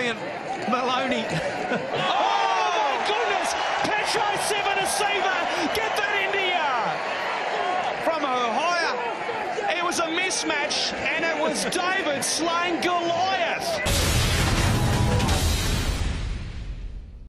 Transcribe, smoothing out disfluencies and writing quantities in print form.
brilliant, Maloney. Oh, my goodness! Petero, Civoniceva, get that into you! From Hohaia, it was a mismatch, and it was David slaying Goliath.